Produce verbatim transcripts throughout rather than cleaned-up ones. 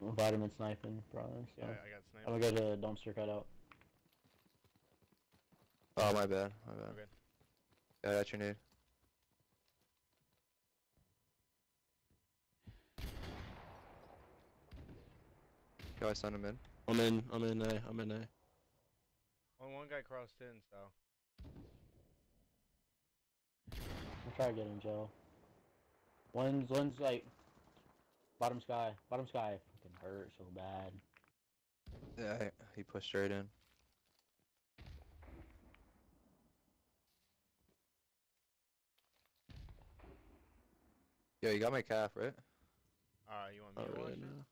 Vitamin sniping, probably. So Yeah, I got sniped. I'm gonna go to dumpster cutout. Oh, my bad. My bad. Okay. Yeah, I got your nade. Yo, I sent him in. I'm in. I'm in A. I'm in A. Only one guy crossed in, so. I'm trying to get in Joe. One's one's like bottom sky. Bottom sky fucking hurt so bad. Yeah, I, he pushed straight in. Yo, you got my calf, right? Uh, you want me Not to really, watch it? no.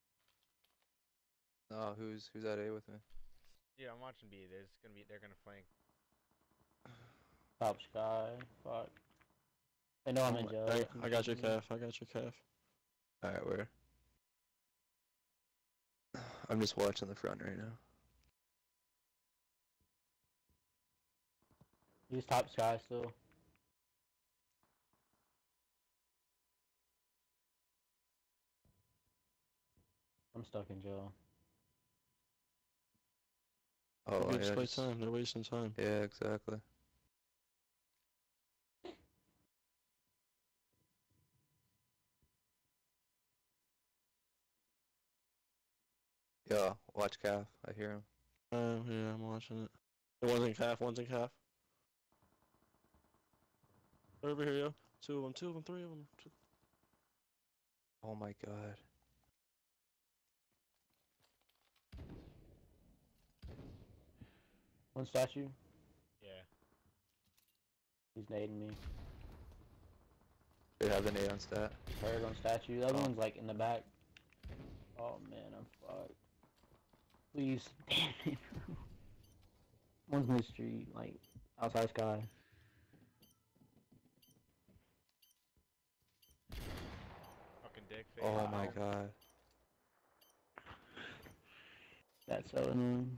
No, who's who's at A with me? Yeah, I'm watching B. There's gonna be, they're gonna flank. Top sky. Fuck. I know I'm in Joe. Hey, I'm I got your shooting you. calf. I got your calf. Alright, where? I'm just watching the front right now. He's top sky still. I'm stuck in Joe. Oh, Maybe yeah, just play just- time. They're wasting time. yeah, exactly. Yo, watch calf. I hear him. Oh, yeah, I'm watching it. It one's in calf. One's in calf. They're over here, yo. Two of them. Two of them. Three of them. Two. Oh my god. One statue. Yeah. He's nading me. They have the nade on stat. Hurt on statue. The other Oh. one's like in the back. Oh man, I'm fucked. Please. Damn it. One's in the street, like outside sky. Fucking dick face. Oh my Wow. god. That's so annoying.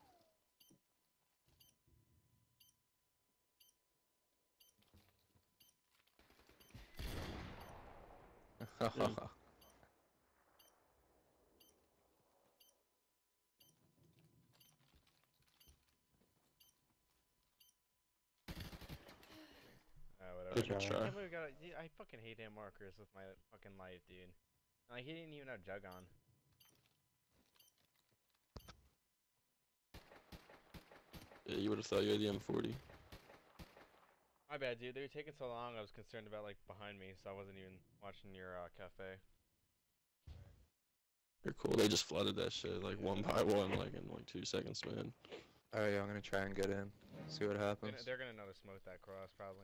Uh, whatever. Good Good try. try. I, can't believe we got a- dude, I fucking hate hit markers with my fucking life, dude. Like, he didn't even have Jug on. Yeah, you would have thought you had the M forty. My bad, dude. They were taking so long, I was concerned about, like, behind me, so I wasn't even watching your, uh, cafe. They're cool. They just flooded that shit like one by one, like in like two seconds, man. Alright, yo, I'm gonna try and get in. See what They're happens. gonna, they're gonna know to smoke that cross, probably.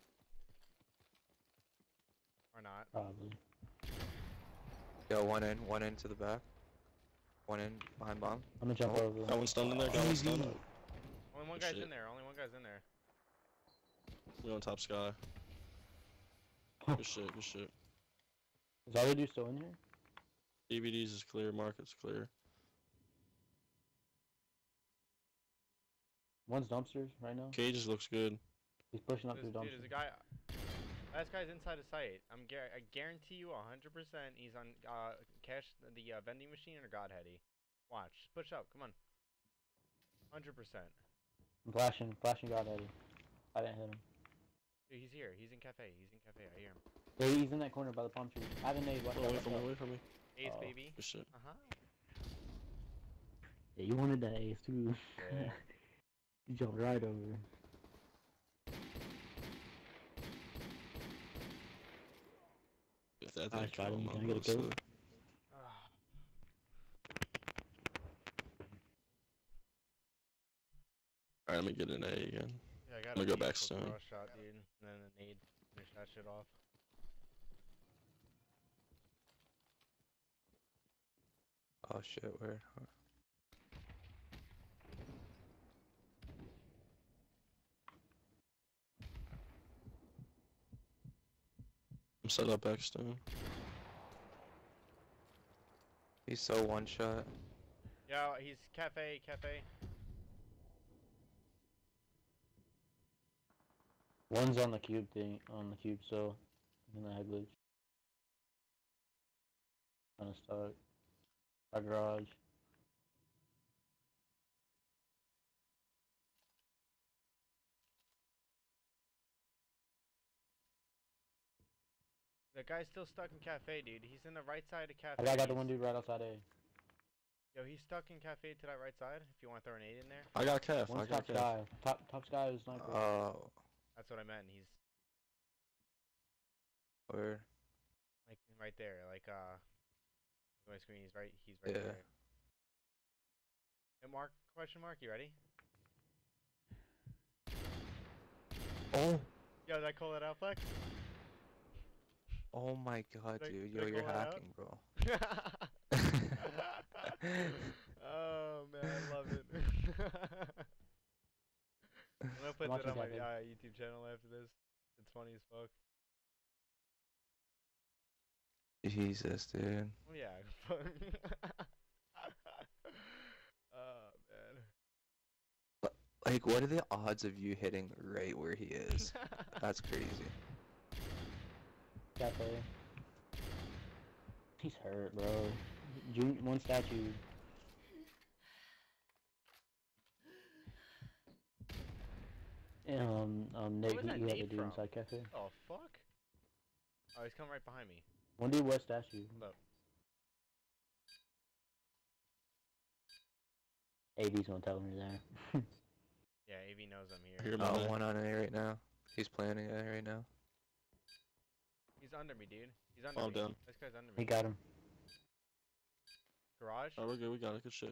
Or not. Probably. Yo, one in, one in to the back. One in behind bomb. I'm gonna jump Oh, over. Got one stunned in there. Got one stunned. Only one Good guy's shit. in there. Only one guy's in there. We on top sky. Good shit. Good shit. Is all they do still in here? D V Ds is clear. Market's clear. One's dumpsters right now. Cages looks good. He's pushing up There's, through dude, there's a dumpsters. guy. Last guy's inside the site. I'm gar I guarantee you one hundred percent he's on uh cash the uh, vending machine or Godheady. Watch. Just push up. Come on. one hundred percent. I'm flashing, flashing God Eddie. I didn't hit him. Dude, he's here. He's in cafe. He's in cafe. I hear him. Yeah, he's in that corner by the palm tree. I haven't made. Watch Oh, out, away watch from me. out. Away from me. Ace, Oh. baby. Good shit. Uh huh. Yeah, you wanted that ace too. Yeah. You jumped right over. If that Nice didn't try, kill him, can I I'm get a kill? honestly- Ah. Alright, let me get an A again. Yeah, I got gonna a go beautiful back stone. cross shot, dude. And then a nade. Finish that shit off. Oh shit, where? I'm set up back stone. He's so one shot. Yeah, he's cafe, cafe. One's on the cube thing, on the cube, so in the head glitch. Kinda stuck. Our garage. The guy's still stuck in cafe, dude. He's in the right side of cafe. I got, I got the He's- one dude right outside A. Yo, he's stuck in cafe to that right side. If you want to throw an aid in there, I got Kef. I One's got top Kef. sky. Top top sky is sniper. Oh, that's what I meant. He's where? like right there, like uh, look at my screen. He's right. He's right Yeah. there. Hey, Mark? Question mark? You ready? Oh, Yo, did I call that out, Flex? oh my God, Did I- dude. did I Yo, you're call that out? hacking, bro. Oh man, I love it. I'm gonna put Watch that on this my happen. uh, YouTube channel after this. It's funny as fuck. Jesus, dude. Oh yeah. Oh man. Like, what are the odds of you hitting right where he is? That's crazy. Cafe. He's hurt, bro. Jun one statue. Um, um, Nate, was who that you had Nate to do from? inside cafe? Oh fuck. Oh, he's coming right behind me. One dude west statue. Hold up. A V's gonna tell him you're there. Yeah, A V knows I'm I here. hear my Oh, name. one on A right now. He's planning it right now. He's under me, dude. He's under I'm me. down. This guy's under He me. got him. Garage? Oh, we're good. We got it. Good shit.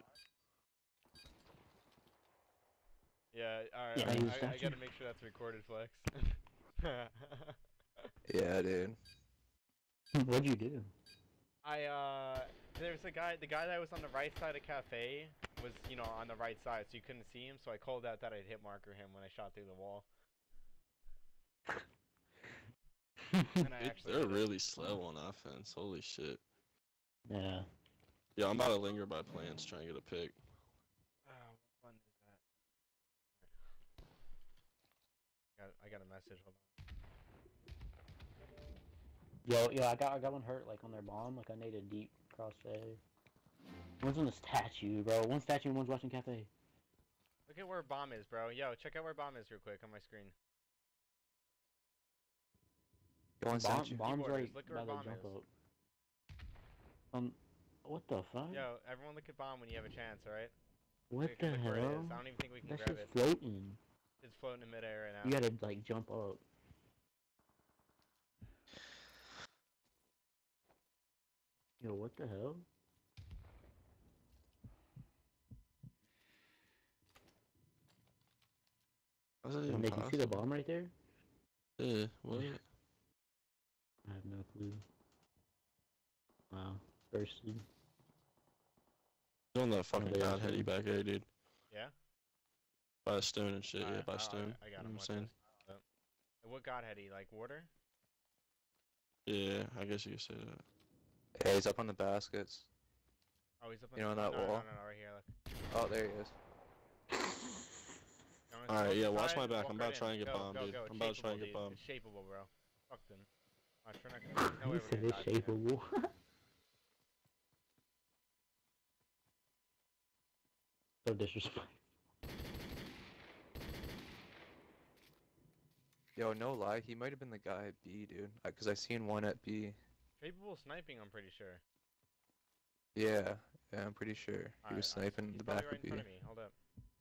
Yeah, alright. Yeah, I, he was I, I statue. gotta make sure that's recorded, Flex. Yeah, dude. What'd you do? I, uh, there's a guy, the guy that was on the right side of cafe was, you know, on the right side, so you couldn't see him, so I called out that I'd hit marker him when I shot through the wall. And I They, actually they're hit him. really slow on offense. Holy shit. Yeah. Yeah, I'm about to linger by plants trying to get a pick. Oh, what button is that? Got, I got a message, hold on. Yo, yo, I got, I got one hurt like on their bomb. Like I made a deep crossfade. One's on the statue, bro. One statue, and one's watching cafe. Look at where bomb is, bro. Yo, check out where bomb is real quick on my screen. Go on, Bomb, statue. bomb's Keyboard right is- look by where the bomb jump is. up. Um, what the fuck? Yo, everyone look at bomb when you have a chance, alright? what Look- the look where it hell? is. I don't even think we can That grab shit's it. floating. It's floating in midair right now. You gotta like jump up. Yo, what the hell? How's that Yo, even Nick, you see the possible? bomb right there? Yeah, what? I have no clue. Wow. Bursted. He's on that fucking Yeah, god yeah. heady back there, dude. Yeah? By a stone and shit, yeah, Alright, by I- I- stone. I, got You know him. what Watch I'm saying? this. Yep. What god had he? Like water? Yeah, I guess you could say that. Yeah, he's up on the baskets. Oh, he's up on You know the on no, that no, wall? No, no, no, right here. Look. Oh, there he is. You want me to Alright, smoke yeah, the watch side? my back. Walk I'm right about to try in. and get Go, bombed, go, dude. go. I'm It's about to try and shapeable, get dude. bombed. It's shapeable, bro. Fuck them. Watch, we're not gonna. No way He we're said gonna it's dodge it. shapeable. So disrespectful. Yo, no lie, he might have been the guy at B, dude. Uh, Cause I seen one at B. Capable sniping, I'm pretty sure. Yeah, yeah, I'm pretty sure he Alright, was alright, sniping he's the probably back right of in B. front of me. Hold up.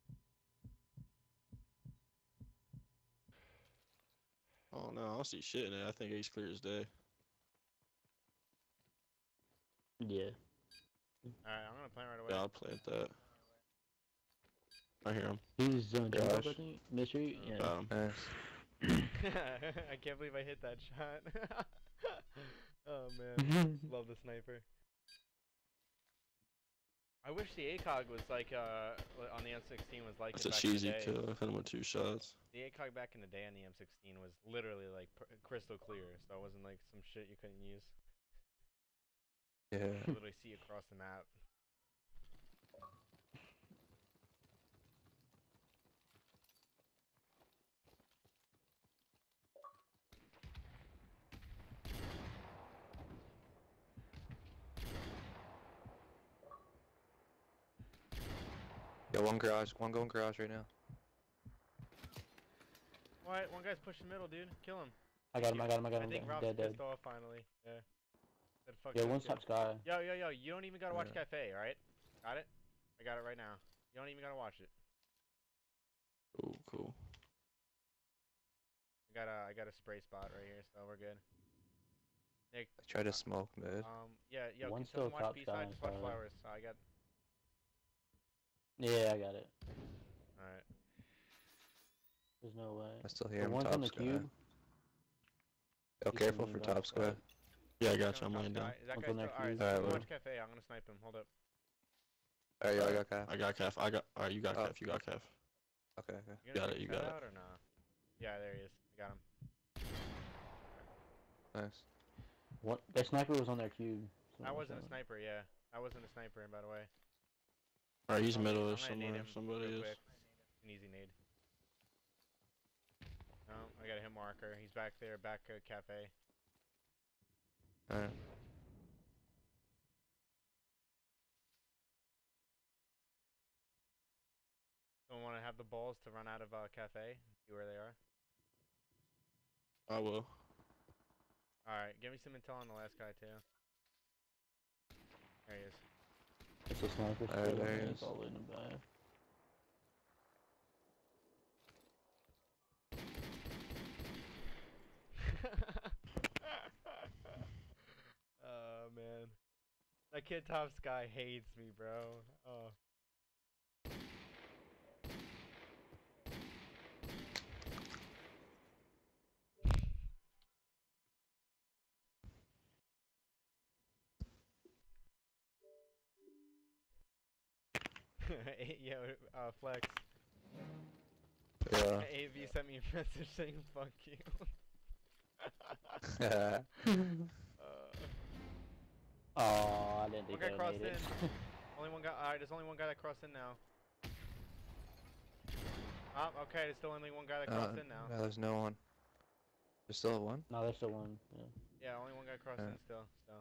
Oh no, I don't see shit in it. I think Ace clear as day. Yeah. Alright, I'm gonna plant right away. Yeah, I'll plant that. I hear him. He's on jump up, I Gosh. think. Mystery? Uh, Yeah. Got him. Nice. I can't believe I hit that shot. Oh man, love the sniper. I wish the ACOG was like uh li- on the M sixteen was like That's it a back in the cheesy day. kill. I hit him with two shots. The ACOG back in the day on the M sixteen was literally like pr crystal clear, so it wasn't like some shit you couldn't use. Yeah. You could literally see across the map. Yeah, one garage, one going garage right now. What? One guy's pushing middle, dude. Kill him. I got him, I got him, I got I him. think dead, Rob's dead, dead. pissed off finally. Yeah. Said, fuck Yeah, this one's kid. top sky. Yo, yo, yo, you don't even gotta watch Yeah. Cafe, alright? Got it? I got it right now. You don't even gotta watch it. Cool, cool. I got a, I got a spray spot right here, so we're good. Nick, I try to smoke mid. um, yeah, yo, One's can someone still watch top B sky side? and Just watch solid. flowers. So I got, Yeah, I got it. alright. There's no way. I still hear The him one's top on the sky. cube. Oh, He's careful coming for back top sky. side. Yeah, I He's got you. on I'm top laying down. guy. Is that One's guy on still, that alright, cube. so Alright, someone well. watch Cafe. I'm gonna snipe him. Hold up. Alright, yo, I got calf. I got calf. I got. Alright, you got Oh. calf. You got calf. Okay, okay. You Got gonna it, you take got that it. out or nah? Yeah, there he is. I got him. Nice. What? Their sniper was on their cube. so I watch wasn't a out. sniper, yeah. I wasn't a sniper, by the way. Alright, he's I'm gonna- middle I'm gonna nade somewhere. him Somebody real is. quick. An easy nade. No, I got a hit marker. He's back there, back uh, Cafe. Alright. Don't want to have the balls to run out of uh, Cafe. See where they are. I will. Alright, give me some intel on the last guy, too. There he is. It's a sniper. Alright, still, there he and it's is. all in the back. Oh, man. That kid top sky hates me, bro. Oh. Yo, uh, Flex. Yeah. A V sent me a message saying fuck you. Yeah. uh, Oh, I didn't One think guy I crossed made it. only one guy. Alright, there's only one guy that crossed in now. Oh, okay, there's still only one guy that Uh, crossed in now. no, there's no one. There's still one? No, there's still one. Yeah. Yeah, only one guy crossed in Alright. still. Still.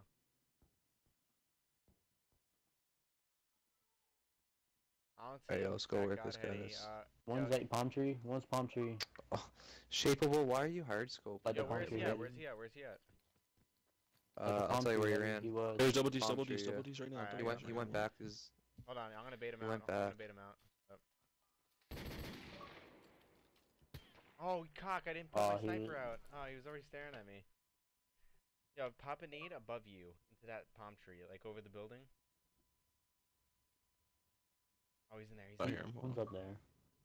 I don't see Hey, yo, him, let's go that work this guy, Godheady, this- Uh, One's yo, at palm tree. One's palm tree. Shapeable, why are you hard scope? Like yo, the where's palm he tree at? hidden. Where's he at? Where's he at? Like the Uh, I'll palm tell you tree where you're hidden, in. He was. There's double D's, Palm double D's, tree, double yeah. D's right now. Alright, He I went. got He you. went back. His. Hold on, I'm gonna bait him He out. went I'm gonna back. bait him out. Oh. Oh, cock! I didn't put Oh, my he sniper was- out. Oh, he was already staring at me. Yo, pop a nade above you into that palm tree, like over the building. Oh, he's in there. He's I in hear there. him. One's up there.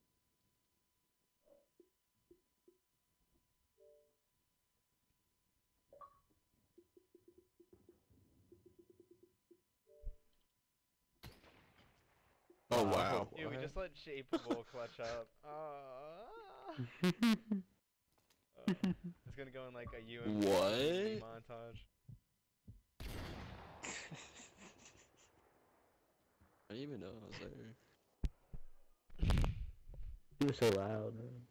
Oh Wow. wow. Dude, we What? just let Shapeable clutch up. Uh, uh, it's gonna go in like a U M P What? montage. I didn't even know I was there. He was so loud, man.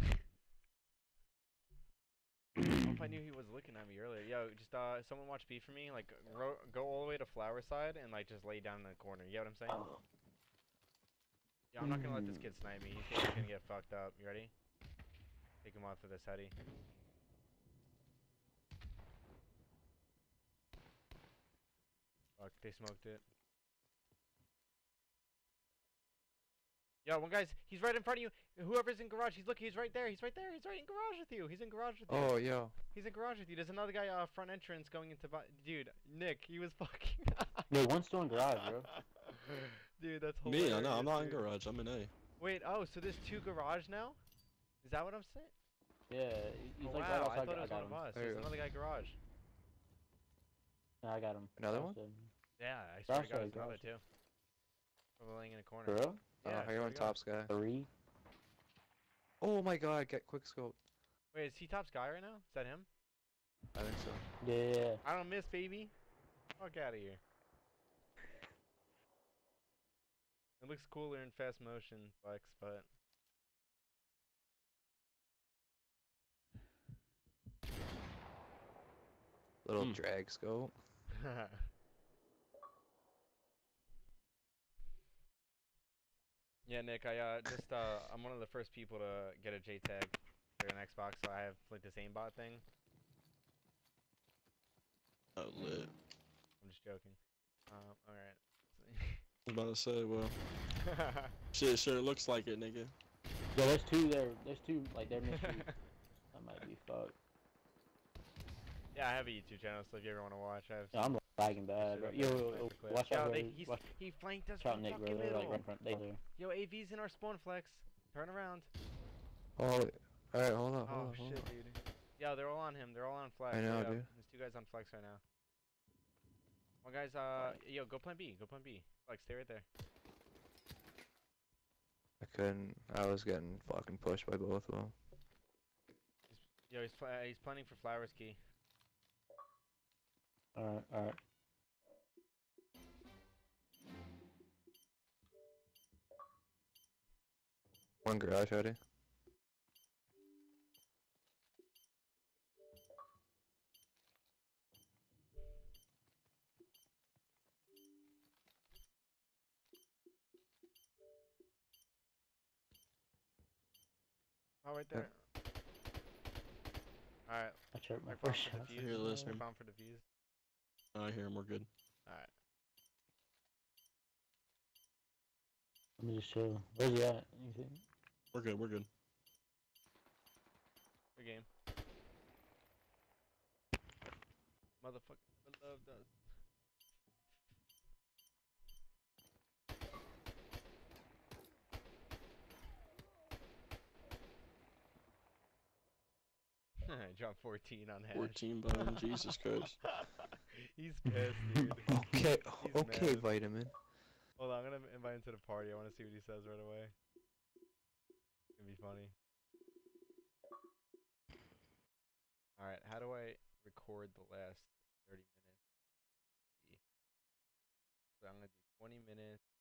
I don't know if I knew he was looking at me earlier. Yo, just uh, someone watch B for me. Like, ro go all the way to flower side and like just lay down in the corner. You get what I'm saying? Oh. Yeah, I'm not gonna let this Mm. kid snipe me. He's gonna, he's gonna get fucked up. You ready? Take him off of this heady. Fuck, they smoked it. Yo, one guy's, he's right in front of you. Whoever's in garage, he's looking, he's right there. He's right there. He's right in garage with you. He's in garage with you. Oh, yo. He's in garage with you. There's another guy, uh, front entrance going into, bu- dude, Nick, he was fucking. Yeah, one's still in garage, bro. Dude, that's Me? hilarious. I know. I'm not in dude. garage. I'm in A. Wait, oh, so there's two garage now? Is that what I'm saying? Yeah, he- he's Oh, like wow, right I outside. thought it I was got one him. of us. There you There's go. another guy garage. Yeah, I got him. Another one? Outside. Yeah, I swear to God, Garage there's another side, too. Probably laying in a corner. For real? Oh, Yeah, here swear on to God. top sky. Three? Oh my god, get quick scope. Wait, is he top sky right now? Is that him? I think so. Yeah. I don't miss, baby. Fuck out of here. It looks cooler in fast motion, Flex, but Little Hmm. drag scope. Yeah, Nick, I uh just uh I'm one of the first people to get a J tag for an Xbox, so I have like this aimbot thing. Oh, lit. I'm just joking. Um, alright. I was about to say, well, shit, sure looks like it, nigga. Yeah, there's two there. There's two like they're mystery. That might be fucked. Yeah, I have a YouTube channel, so if you ever want to watch, I have. Yeah, I'm lagging bad, shit bro. up Yo, there, yo, nice yo, clip. watch Yo, out, they, bro. he's, Watch he flanked us out, from Nick, bro. fucking They're like middle. right in front. They there. Yo, A V's in our spawn flex. Turn around. Oh, alright, hold on, hold Oh on, hold shit, on. dude. Yeah, they're all on him. They're all on flex. I know, Straight up. dude. There's two guys on flex right now. One guy's uh, yo, go plan B. Go plan B. Flex, stay right there. I couldn't. I was getting fucking pushed by both of them. Yo, he's pl he's planning for Flowers Key. Alright, alright. One garage ready. Oh, right there. Alright. I chirped my They're bound first for shot. defuse. Here, They're listening. bound for defuse. I hear him, we're good. Alright. Let me just chill. Where's he at? You see? We're good, we're good. Good game. Motherfucker, I love does. Drop fourteen on hash. fourteen bone, Jesus Christ. He's pissed, dude. Okay, He's okay, mad. vitamin. Hold on, I'm gonna invite him to the party. I wanna see what he says right away. It's gonna be funny. Alright, how do I record the last thirty minutes? So I'm gonna do twenty minutes.